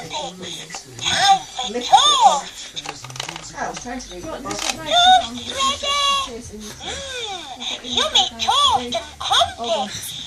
Time for talk. I was trying to read it. You may talk and comfort.